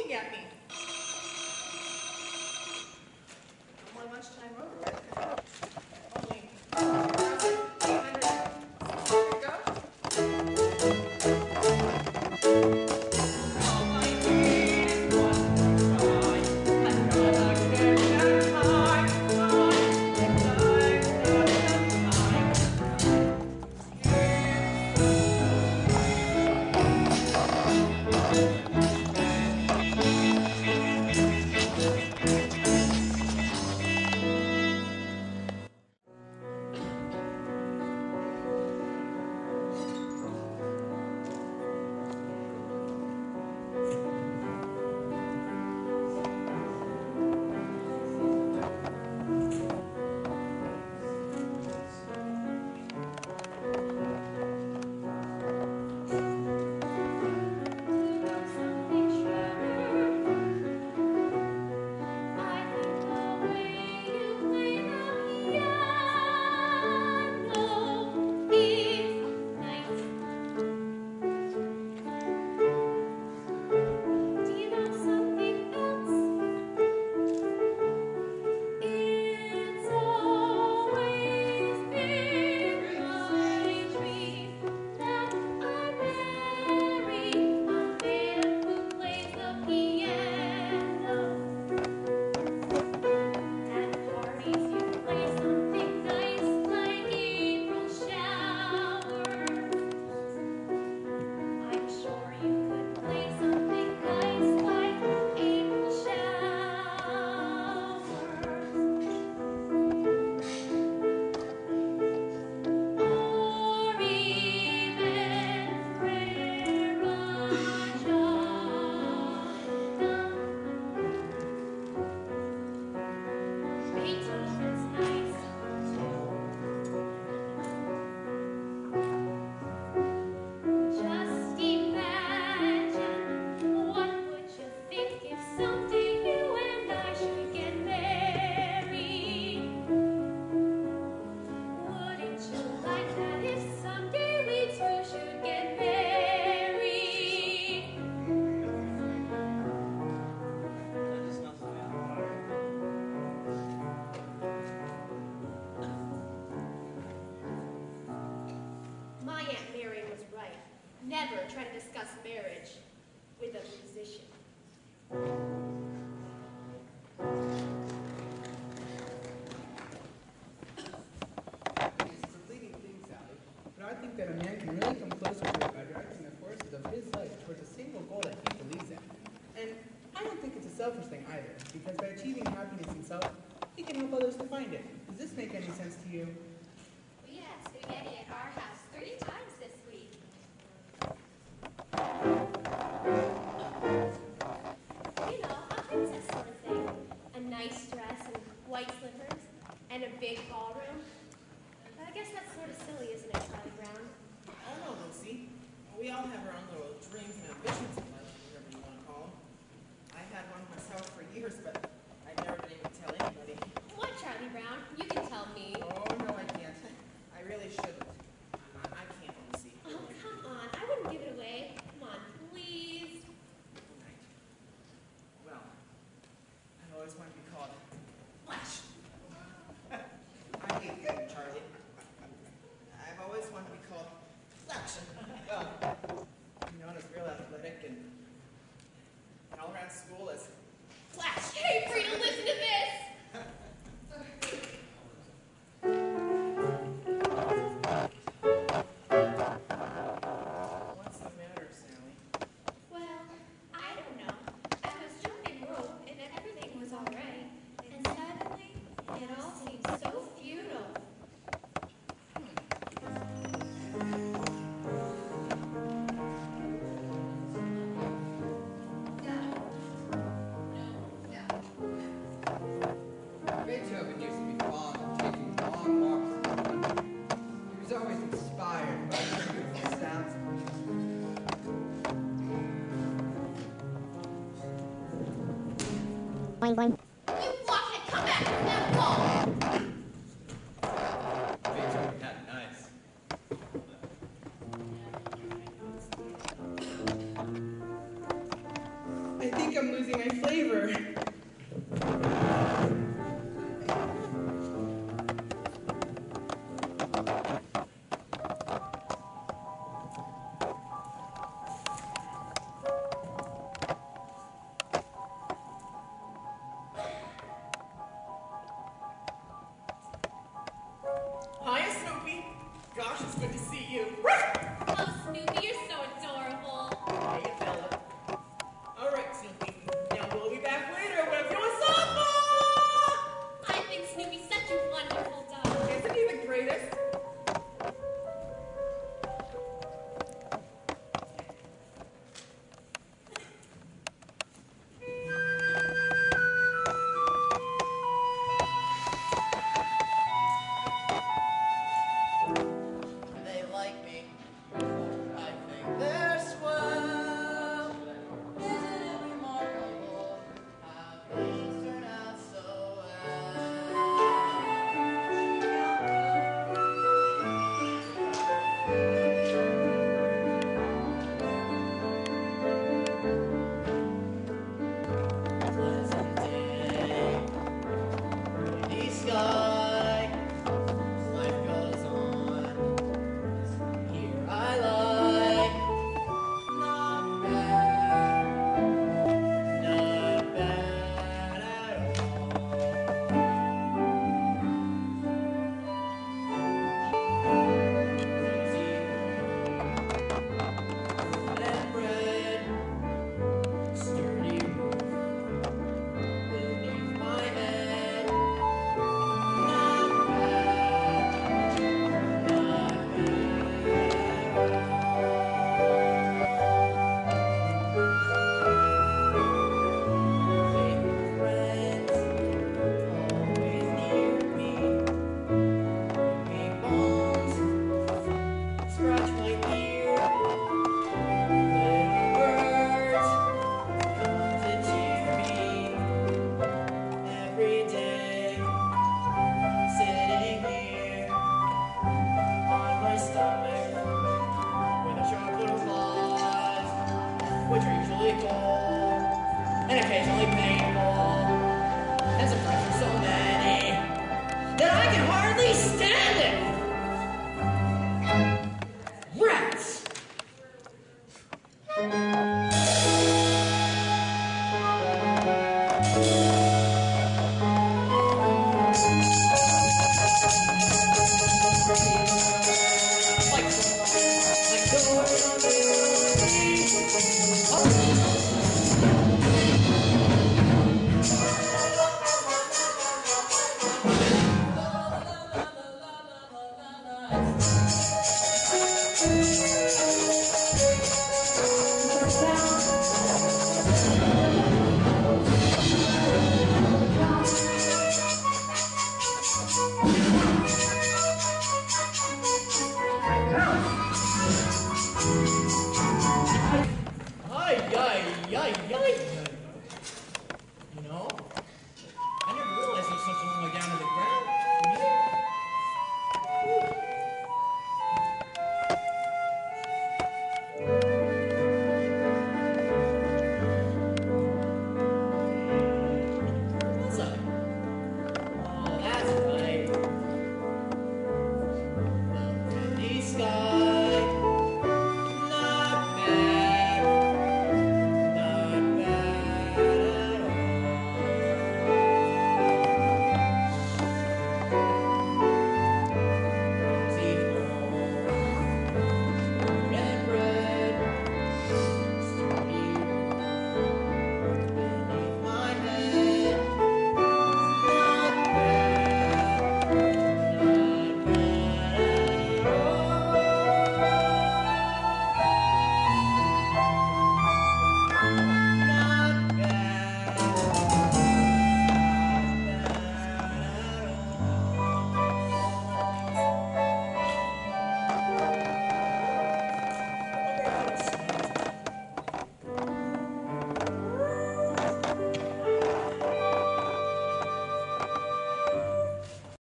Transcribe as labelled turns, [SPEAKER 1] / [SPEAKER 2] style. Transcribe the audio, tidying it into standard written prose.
[SPEAKER 1] looking at me? My lunchtime over with. Only 2,800 to go. All I need is one more try. Another kiss and time.
[SPEAKER 2] Never try to discuss marriage with a musician.
[SPEAKER 3] It's a fleeting thing, Sally, but I think that a man can really come closer to it by directing the courses of his life towards a single goal that he believes in. And I don't think it's a selfish thing either, because by achieving happiness himself, he can help others to find it. Does this make any sense to you?
[SPEAKER 4] We had spaghetti at our house 3 times this week.
[SPEAKER 2] You know, a princess sort of thing. A nice dress and white slippers and a big ballroom. But I guess that's sort of silly, isn't it, Charlie Brown?
[SPEAKER 1] I don't know, Lucy. We all have our own little dreams and ambitions in life, whatever you want to call them. I had one myself for years, but I've never been able to tell anybody.
[SPEAKER 2] What, Charlie Brown? You can tell me.
[SPEAKER 1] Oh, no, I can't. I really shouldn't. I can't, Lucy.
[SPEAKER 2] Oh, come on. I wouldn't give it away. Come on, please.
[SPEAKER 1] Right. Well, I've always wanted to be called Flash. I hate you, Charlie. I've always wanted to be called Flash. Well, known as real athletic and all around school as Flash.
[SPEAKER 2] Hey, Frida, listen to this.
[SPEAKER 1] What's the matter, Sally?
[SPEAKER 2] Well, I don't know. I was jumping rope and everything was all right. And suddenly, it all seemed so futile.
[SPEAKER 3] Beethoven used to be fond of taking long walks in London. He was always inspired by the beautiful sounds of
[SPEAKER 2] You blockhead, come back from that wall!
[SPEAKER 5] Beethoven had nice.
[SPEAKER 3] I think I'm losing
[SPEAKER 2] Thank you.